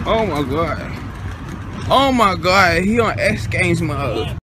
Oh my god. Oh my god, he on X Games mode.